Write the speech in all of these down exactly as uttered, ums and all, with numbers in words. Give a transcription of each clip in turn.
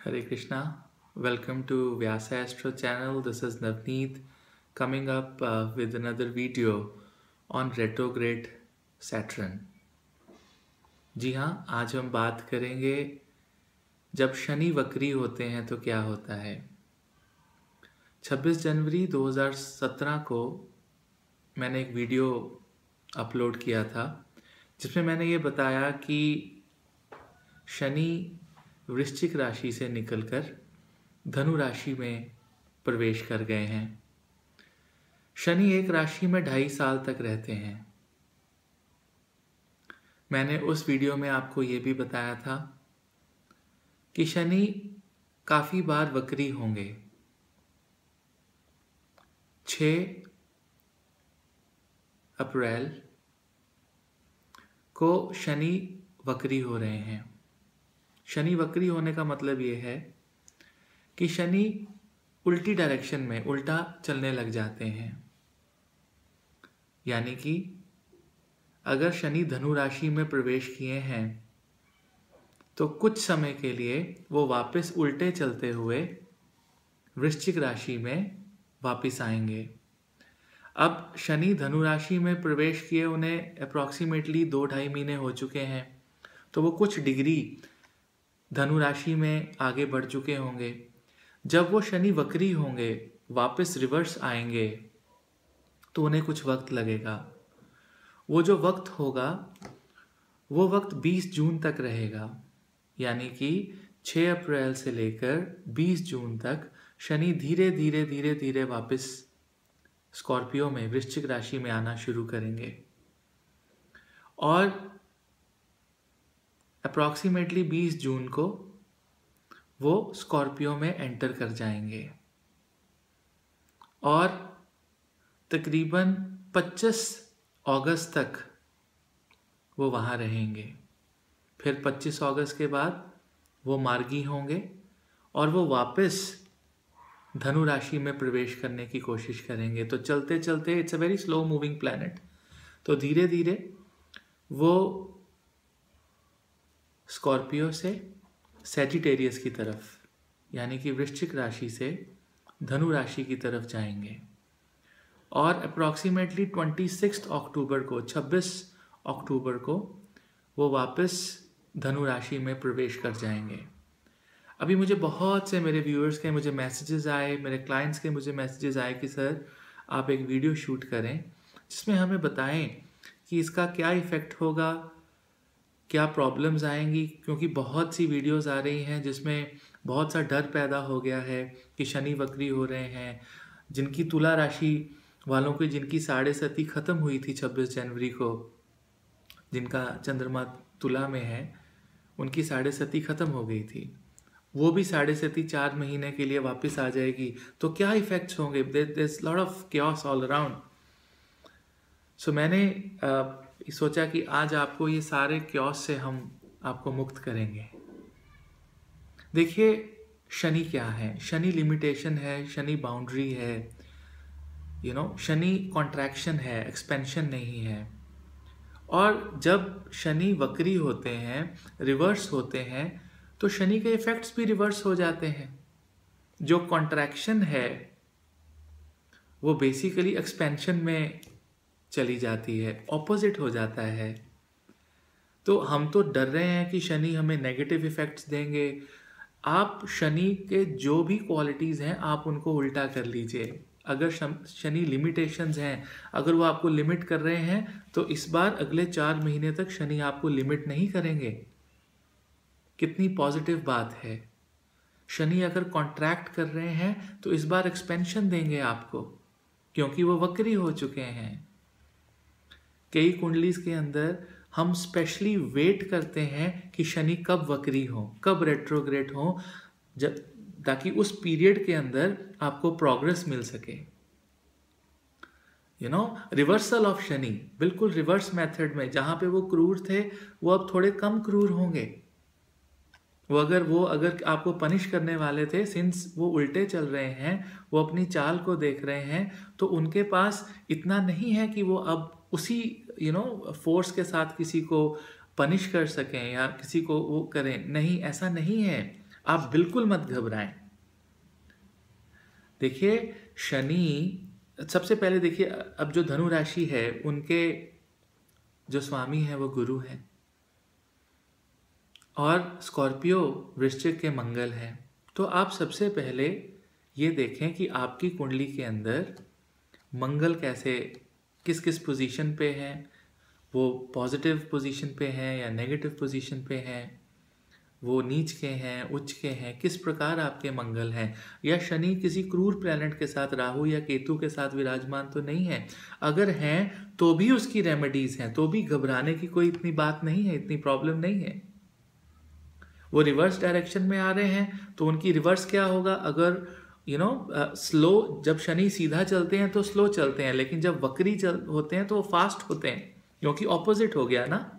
Hare Krishna. Welcome to Vyasa Astro channel. This is Navneet coming up uh, with another video on retrograde Saturn. जी हाँ, आज हम बात करेंगे जब शनि वक्री होते हैं तो क्या होता है। छब्बीस जनवरी दो हज़ार सत्रह को मैंने एक वीडियो अपलोड किया था जिसमें मैंने ये बताया कि शनि वृश्चिक राशि से निकलकर धनु राशि में प्रवेश कर गए हैं। शनि एक राशि में ढाई साल तक रहते हैं। मैंने उस वीडियो में आपको ये भी बताया था कि शनि काफ़ी बार वक्री होंगे। छह अप्रैल को शनि वक्री हो रहे हैं। शनि वक्री होने का मतलब ये है कि शनि उल्टी डायरेक्शन में उल्टा चलने लग जाते हैं। यानी कि अगर शनि धनु राशि में प्रवेश किए हैं तो कुछ समय के लिए वो वापस उल्टे चलते हुए वृश्चिक राशि में वापस आएंगे। अब शनि धनु राशि में प्रवेश किए उन्हें अप्रॉक्सीमेटली दो ढाई महीने हो चुके हैं, तो वो कुछ डिग्री धनु राशि में आगे बढ़ चुके होंगे। जब वो शनि वक्री होंगे, वापस रिवर्स आएंगे, तो उन्हें कुछ वक्त लगेगा। वो जो वक्त होगा वो वक्त बीस जून तक रहेगा। यानी कि छह अप्रैल से लेकर बीस जून तक शनि धीरे धीरे धीरे धीरे वापस स्कॉर्पियो में वृश्चिक राशि में आना शुरू करेंगे और अप्रॉक्सीमेटली बीस जून को वो स्कॉर्पियो में एंटर कर जाएंगे और तकरीबन पच्चीस अगस्त तक वो वहाँ रहेंगे। फिर पच्चीस अगस्त के बाद वो मार्गी होंगे और वो वापस धनु राशि में प्रवेश करने की कोशिश करेंगे। तो चलते चलते, it's a very slow moving planet, तो धीरे धीरे वो स्कॉर्पियो से सैजिटेरियस की तरफ, यानी कि वृश्चिक राशि से धनु राशि की तरफ जाएंगे और अप्रॉक्सीमेटली छब्बीस अक्टूबर को छब्बीस अक्टूबर को वो वापस धनु राशि में प्रवेश कर जाएंगे। अभी मुझे बहुत से मेरे व्यूअर्स के मुझे मैसेजेस आए, मेरे क्लाइंट्स के मुझे मैसेजेस आए कि सर आप एक वीडियो शूट करें जिसमें हमें बताएं कि इसका क्या इफ़ेक्ट होगा, क्या प्रॉब्लम्स आएंगी, क्योंकि बहुत सी वीडियोस आ रही हैं जिसमें बहुत सा डर पैदा हो गया है कि शनि वक्री हो रहे हैं। जिनकी तुला राशि वालों की जिनकी साढ़े सती ख़त्म हुई थी छब्बीस जनवरी को, जिनका चंद्रमा तुला में है, उनकी साढ़े सती ख़त्म हो गई थी। वो भी साढ़े सती चार महीने के लिए वापस आ जाएगी, तो क्या इफ़ेक्ट्स होंगे। There is lot of chaos all around. So मैंने uh, सोचा कि आज आपको ये सारे क्योस से हम आपको मुक्त करेंगे। देखिए, शनि क्या है। शनि लिमिटेशन है, शनि बाउंड्री है, यू नो शनि कॉन्ट्रैक्शन है, एक्सपेंशन नहीं है। और जब शनि वक्री होते हैं, रिवर्स होते हैं, तो शनि के इफेक्ट्स भी रिवर्स हो जाते हैं। जो कॉन्ट्रैक्शन है वो बेसिकली एक्सपेंशन में चली जाती है, ऑपोजिट हो जाता है। तो हम तो डर रहे हैं कि शनि हमें नेगेटिव इफ़ेक्ट्स देंगे। आप शनि के जो भी क्वालिटीज़ हैं आप उनको उल्टा कर लीजिए। अगर शनि लिमिटेशंस हैं, अगर वो आपको लिमिट कर रहे हैं, तो इस बार अगले चार महीने तक शनि आपको लिमिट नहीं करेंगे। कितनी पॉजिटिव बात है। शनि अगर कॉन्ट्रैक्ट कर रहे हैं तो इस बार एक्सपेंशन देंगे आपको, क्योंकि वो वक्री हो चुके हैं। कई कुंडलीज के अंदर हम स्पेशली वेट करते हैं कि शनि कब वक्री हो, कब रेट्रोग्रेड हो, जब ताकि उस पीरियड के अंदर आपको प्रोग्रेस मिल सके। You know reversal of Shani, बिल्कुल रिवर्स मेथड में। जहाँ पे वो क्रूर थे वो अब थोड़े कम क्रूर होंगे। वो अगर वो अगर आपको पनिश करने वाले थे, सिंस वो उल्टे चल रहे हैं, वो अपनी चाल को देख रहे हैं, तो उनके पास इतना नहीं है कि वो अब उसी यू नो फोर्स के साथ किसी को पनिश कर सकें या किसी को वो करें। नहीं, ऐसा नहीं है। आप बिल्कुल मत घबराएं। देखिए शनि, सबसे पहले देखिए, अब जो धनु राशि है उनके जो स्वामी है वो गुरु है, और स्कॉर्पियो वृश्चिक के मंगल है। तो आप सबसे पहले ये देखें कि आपकी कुंडली के अंदर मंगल कैसे, किस किस पोजीशन पे है, वो पॉजिटिव पोजीशन पे हैं या नेगेटिव पोजीशन पे हैं, वो नीच के हैं, उच्च के हैं, किस प्रकार आपके मंगल हैं, या शनि किसी क्रूर प्लैनेट के साथ, राहु या केतु के साथ विराजमान तो नहीं है। अगर हैं तो भी उसकी रेमेडीज हैं, तो भी घबराने की कोई इतनी बात नहीं है, इतनी प्रॉब्लम नहीं है। वो रिवर्स डायरेक्शन में आ रहे हैं तो उनकी रिवर्स क्या होगा, अगर यू नो स्लो, जब शनि सीधा चलते हैं तो स्लो चलते हैं, लेकिन जब वक्री चल होते हैं तो वो फास्ट होते हैं, क्योंकि ऑपोजिट हो गया ना।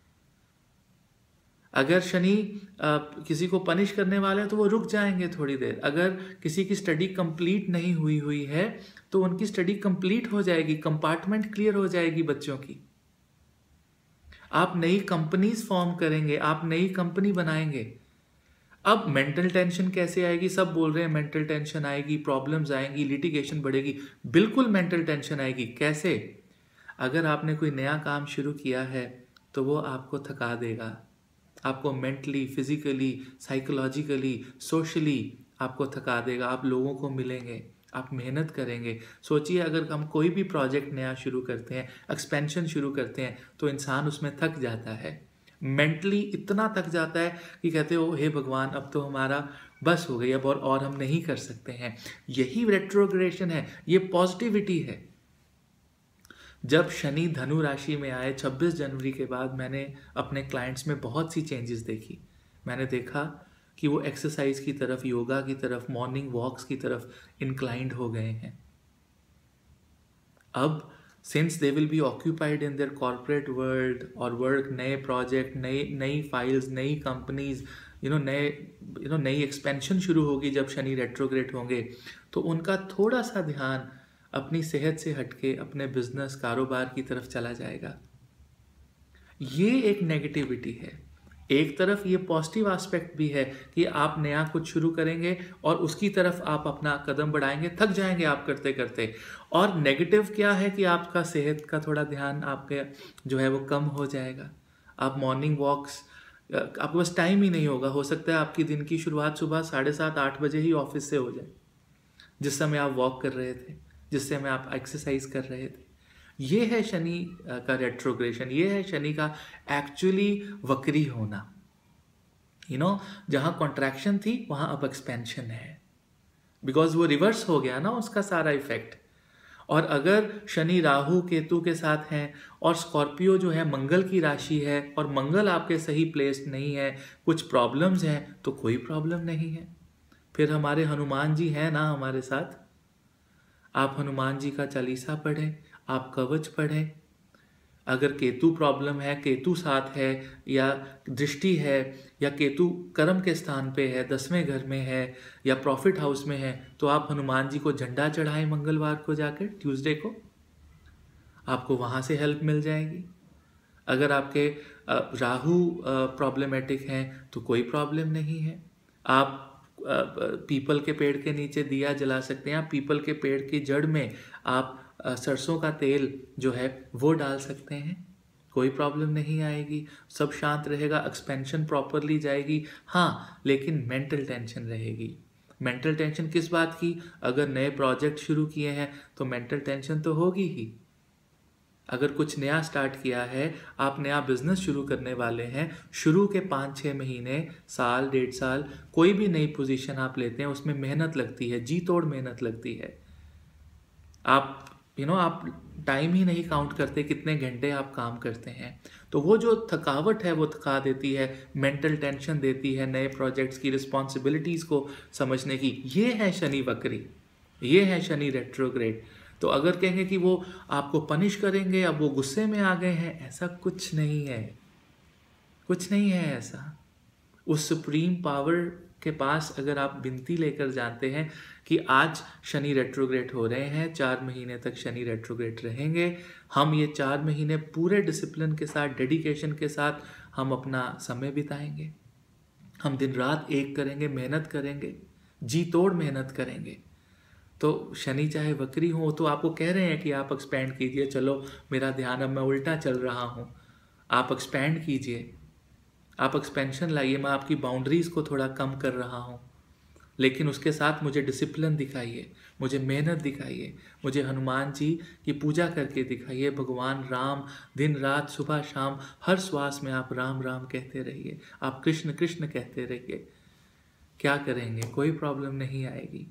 अगर शनि आ, किसी को पनिश करने वाले हैं तो वो रुक जाएंगे थोड़ी देर। अगर किसी की स्टडी कंप्लीट नहीं हुई हुई है तो उनकी स्टडी कंप्लीट हो जाएगी, कंपार्टमेंट क्लियर हो जाएगी बच्चों की। आप नई कंपनीज फॉर्म करेंगे, आप नई कंपनी बनाएंगे। अब मेंटल टेंशन कैसे आएगी, सब बोल रहे हैं मेंटल टेंशन आएगी, प्रॉब्लम्स आएंगी, लिटिगेशन बढ़ेगी। बिल्कुल मेंटल टेंशन आएगी। कैसे? अगर आपने कोई नया काम शुरू किया है तो वो आपको थका देगा, आपको मेंटली, फिजिकली, साइकोलॉजिकली, सोशली आपको थका देगा। आप लोगों को मिलेंगे, आप मेहनत करेंगे। सोचिए अगर हम कोई भी प्रोजेक्ट नया शुरू करते हैं, एक्सपेंशन शुरू करते हैं, तो इंसान उसमें थक जाता है, मेंटली इतना थक जाता है कि कहते हो हे भगवान अब तो हमारा बस हो गई, अब और और हम नहीं कर सकते हैं। यही रेट्रोग्रेशन है, ये पॉजिटिविटी है। जब शनि धनु राशि में आए छब्बीस जनवरी के बाद, मैंने अपने क्लाइंट्स में बहुत सी चेंजेस देखी। मैंने देखा कि वो एक्सरसाइज की तरफ, योगा की तरफ, मॉर्निंग वॉक्स की तरफ इंक्लाइंड हो गए हैं। अब since they will be occupied in their corporate world और वर्क, नए प्रोजेक्ट, नई नई फाइल्स, नई कंपनीज, यू नो नए यू नो नई एक्सपेंशन शुरू होगी जब शनि रेट्रोग्रेड होंगे, तो उनका थोड़ा सा ध्यान अपनी सेहत से हटके अपने बिजनेस, कारोबार की तरफ चला जाएगा। ये एक नेगेटिविटी है। एक तरफ ये पॉजिटिव एस्पेक्ट भी है कि आप नया कुछ शुरू करेंगे और उसकी तरफ आप अपना कदम बढ़ाएंगे, थक जाएंगे आप करते करते। और नेगेटिव क्या है कि आपका सेहत का थोड़ा ध्यान आपके जो है वो कम हो जाएगा। आप मॉर्निंग वॉक्स, आपके पास टाइम ही नहीं होगा। हो सकता है आपकी दिन की शुरुआत सुबह साढ़े सात आठ बजे ही ऑफिस से हो जाए, जिस समय आप वॉक कर रहे थे, जिस समय आप एक्सरसाइज कर रहे थे। ये है शनि का रेट्रोग्रेशन, ये है शनि का एक्चुअली वक्री होना। यू नो जहां कॉन्ट्रैक्शन थी वहां अब एक्सपेंशन है, बिकॉज वो रिवर्स हो गया ना उसका सारा इफेक्ट। और अगर शनि राहु केतु के साथ हैं और स्कॉर्पियो जो है मंगल की राशि है और मंगल आपके सही प्लेस्ड नहीं है, कुछ प्रॉब्लम्स हैं, तो कोई प्रॉब्लम नहीं है। फिर हमारे हनुमान जी हैं ना हमारे साथ, आप हनुमान जी का चालीसा पढ़ें, आप कवच पढ़ें। अगर केतु प्रॉब्लम है, केतु साथ है या दृष्टि है या केतु कर्म के स्थान पे है, दसवें घर में है या प्रॉफिट हाउस में है, तो आप हनुमान जी को झंडा चढ़ाएं मंगलवार को जाकर, ट्यूसडे को, आपको वहाँ से हेल्प मिल जाएगी। अगर आपके राहु प्रॉब्लमेटिक हैं तो कोई प्रॉब्लम नहीं है, आप पीपल के पेड़ के नीचे दिया जला सकते हैं, आप पीपल के पेड़ की जड़ में आप सरसों का तेल जो है वो डाल सकते हैं, कोई प्रॉब्लम नहीं आएगी, सब शांत रहेगा, एक्सपेंशन प्रॉपरली जाएगी। हाँ, लेकिन मेंटल टेंशन रहेगी। मेंटल टेंशन किस बात की? अगर नए प्रोजेक्ट शुरू किए हैं तो मेंटल टेंशन तो होगी ही। अगर कुछ नया स्टार्ट किया है, आप नया बिजनेस शुरू करने वाले हैं, शुरू के पाँच छः महीने, साल, डेढ़ साल, कोई भी नई पोजीशन आप लेते हैं उसमें मेहनत लगती है, जी तोड़ मेहनत लगती है। आप यू नो आप टाइम ही नहीं काउंट करते कितने घंटे आप काम करते हैं, तो वो जो थकावट है वो थका देती है, मेंटल टेंशन देती है नए प्रोजेक्ट्स की रिस्पॉन्सिबिलिटीज़ को समझने की। ये है शनि वक्री, ये है शनि रेट्रोग्रेड। तो अगर कहेंगे कि वो आपको पनिश करेंगे, अब वो गुस्से में आ गए हैं, ऐसा कुछ नहीं है, कुछ नहीं है ऐसा। उस सुप्रीम पावर के पास अगर आप विनती लेकर जानते हैं कि आज शनि रेट्रोग्रेड हो रहे हैं, चार महीने तक शनि रेट्रोग्रेड रहेंगे, हम ये चार महीने पूरे डिसिप्लिन के साथ, डेडिकेशन के साथ हम अपना समय बिताएंगे, हम दिन रात एक करेंगे, मेहनत करेंगे, जी तोड़ मेहनत करेंगे। तो शनि चाहे वक्री हो तो आपको कह रहे हैं कि आप एक्सपैंड कीजिए, चलो मेरा ध्यान अब मैं उल्टा चल रहा हूँ, आप एक्सपैंड कीजिए, आप एक्सपेंशन लाइए, मैं आपकी बाउंड्रीज़ को थोड़ा कम कर रहा हूँ, लेकिन उसके साथ मुझे डिसिप्लिन दिखाइए, मुझे मेहनत दिखाइए, मुझे हनुमान जी की पूजा करके दिखाइए। भगवान राम दिन रात सुबह शाम हर श्वास में आप राम राम कहते रहिए, आप कृष्ण कृष्ण कहते रहिए। क्या करेंगे? कोई प्रॉब्लम नहीं आएगी,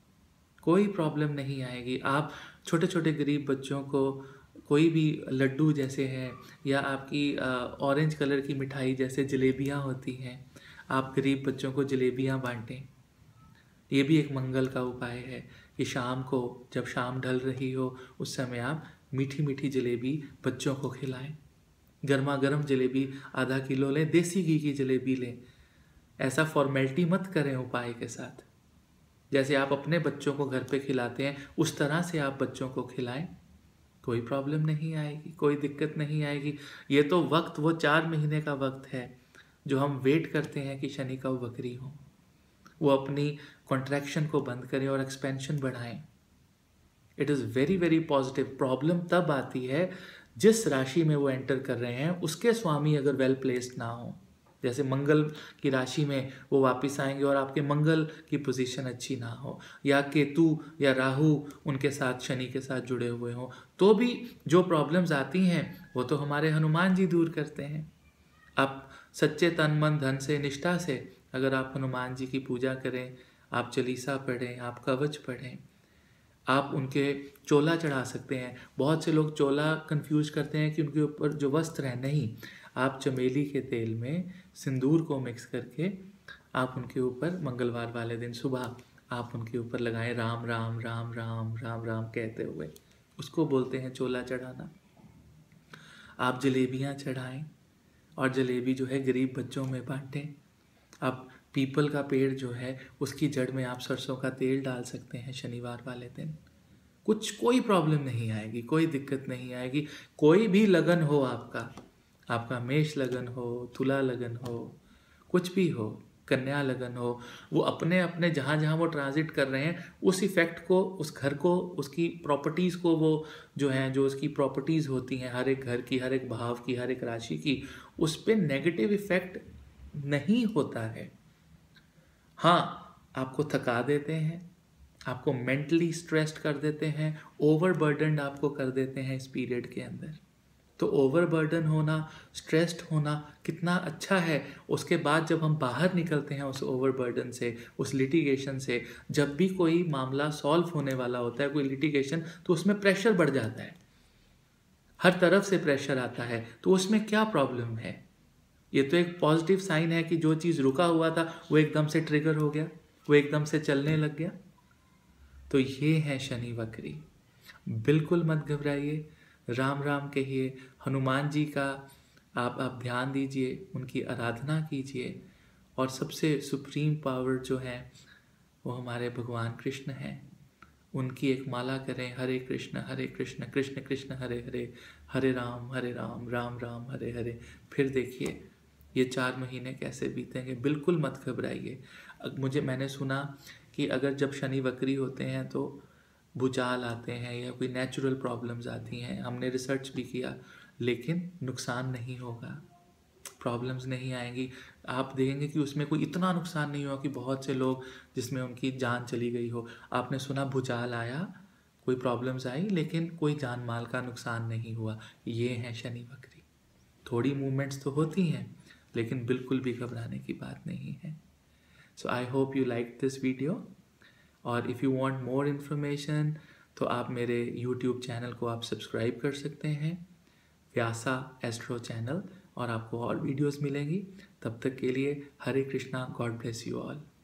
कोई प्रॉब्लम नहीं आएगी। आप छोटे छोटे गरीब बच्चों को कोई भी लड्डू जैसे हैं या आपकी ऑरेंज कलर की मिठाई जैसे जलेबियाँ होती हैं, आप गरीब बच्चों को जलेबियाँ बांटें। ये भी एक मंगल का उपाय है कि शाम को जब शाम ढल रही हो उस समय आप मीठी मीठी जलेबी बच्चों को खिलाएं। गर्मा गर्म जलेबी आधा किलो लें, देसी घी की जलेबी लें। ऐसा फॉर्मेलिटी मत करें उपाय के साथ। जैसे आप अपने बच्चों को घर पे खिलाते हैं उस तरह से आप बच्चों को खिलाएं, कोई प्रॉब्लम नहीं आएगी, कोई दिक्कत नहीं आएगी। ये तो वक्त वो चार महीने का वक्त है जो हम वेट करते हैं कि शनि कब वक्री हो, वो अपनी कॉन्ट्रैक्शन को बंद करें और एक्सपेंशन बढ़ाएं। It is very very positive. Problem तब आती है जिस राशि में वो एंटर कर रहे हैं उसके स्वामी अगर वेल प्लेस्ड ना हो। जैसे मंगल की राशि में वो वापस आएंगे और आपके मंगल की पोजीशन अच्छी ना हो, या केतु या राहु उनके साथ शनि के साथ जुड़े हुए हों, तो भी जो प्रॉब्लम्स आती हैं वो तो हमारे हनुमान जी दूर करते हैं। आप सच्चे तन मन धन से निष्ठा से अगर आप हनुमान जी की पूजा करें, आप चालीसा पढ़ें, आप कवच पढ़ें, आप उनके चोला चढ़ा सकते हैं। बहुत से लोग चोला कंफ्यूज करते हैं कि उनके ऊपर जो वस्त्र है, नहीं, आप चमेली के तेल में सिंदूर को मिक्स करके आप उनके ऊपर मंगलवार वाले दिन सुबह आप उनके ऊपर लगाएं, राम राम राम राम राम राम कहते हुए, उसको बोलते हैं चोला चढ़ाना। आप जलेबियाँ चढ़ाएं और जलेबी जो है गरीब बच्चों में बांटें। आप पीपल का पेड़ जो है उसकी जड़ में आप सरसों का तेल डाल सकते हैं शनिवार वाले दिन। कुछ कोई प्रॉब्लम नहीं आएगी, कोई दिक्कत नहीं आएगी। कोई भी लगन हो आपका, आपका मेष लगन हो, तुला लगन हो, कुछ भी हो, कन्या लगन हो, वो अपने अपने जहाँ जहाँ वो ट्रांजिट कर रहे हैं उस इफ़ेक्ट को, उस घर को, उसकी प्रॉपर्टीज़ को, वो जो हैं जो उसकी प्रॉपर्टीज़ होती हैं हर एक घर की, हर एक भाव की, हर एक राशि की, उस पर नेगेटिव इफ़ेक्ट नहीं होता है। हाँ, आपको थका देते हैं, आपको मेंटली स्ट्रेस्ड कर देते हैं, ओवरबर्डनड आपको कर देते हैं इस पीरियड के अंदर। तो ओवरबर्डन होना, स्ट्रेस्ड होना कितना अच्छा है। उसके बाद जब हम बाहर निकलते हैं उस ओवरबर्डन से, उस लिटिगेशन से, जब भी कोई मामला सॉल्व होने वाला होता है, कोई लिटिगेशन, तो उसमें प्रेशर बढ़ जाता है, हर तरफ से प्रेशर आता है। तो उसमें क्या प्रॉब्लम है? ये तो एक पॉजिटिव साइन है कि जो चीज़ रुका हुआ था वो एकदम से ट्रिगर हो गया, वो एकदम से चलने लग गया। तो ये है शनि वक्री। बिल्कुल मत घबराइए, राम राम कहिए, हनुमान जी का आप आप ध्यान दीजिए, उनकी आराधना कीजिए, और सबसे सुप्रीम पावर जो है वो हमारे भगवान कृष्ण हैं, उनकी एक माला करें, हरे कृष्ण हरे कृष्ण कृष्ण कृष्ण हरे हरे, हरे राम हरे राम राम राम हरे हरे। फिर देखिए ये चार महीने कैसे बीतेंगे। बिल्कुल मत घबराइए। मुझे मैंने सुना कि अगर जब शनि वक्री होते हैं तो भूचाल आते हैं या कोई नेचुरल प्रॉब्लम्स आती हैं, हमने रिसर्च भी किया, लेकिन नुकसान नहीं होगा, प्रॉब्लम्स नहीं आएंगी। आप देखेंगे कि उसमें कोई इतना नुकसान नहीं हुआ कि बहुत से लोग जिसमें उनकी जान चली गई हो। आपने सुना भूचाल आया, कोई प्रॉब्लम्स आई, लेकिन कोई जान माल का नुकसान नहीं हुआ। ये है शनि वक्री। थोड़ी मूवमेंट्स तो होती हैं, लेकिन बिल्कुल भी घबराने की बात नहीं है। So I hope you like this video, और if you want more information तो आप मेरे यूट्यूब चैनल को आप सब्सक्राइब कर सकते हैं, व्यासा एस्ट्रो चैनल, और आपको और वीडियोस मिलेंगी। तब तक के लिए Hare Krishna, God bless you all.